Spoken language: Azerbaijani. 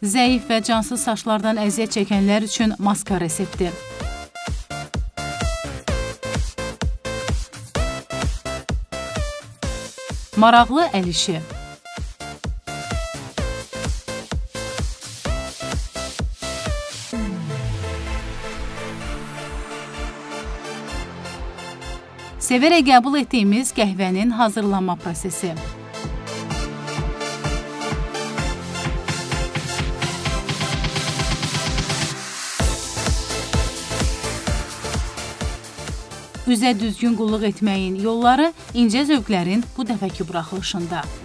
Zəif və cansız saçlardan əziyyət çəkənlər üçün maska resepti. Maraqlı əl işi. Sevərək qəbul etdiyimiz qəhvənin hazırlanma prosesi. Üzə düzgün qulluq etməyin yolları incə zövqlərin bu dəfəki buraxılışında.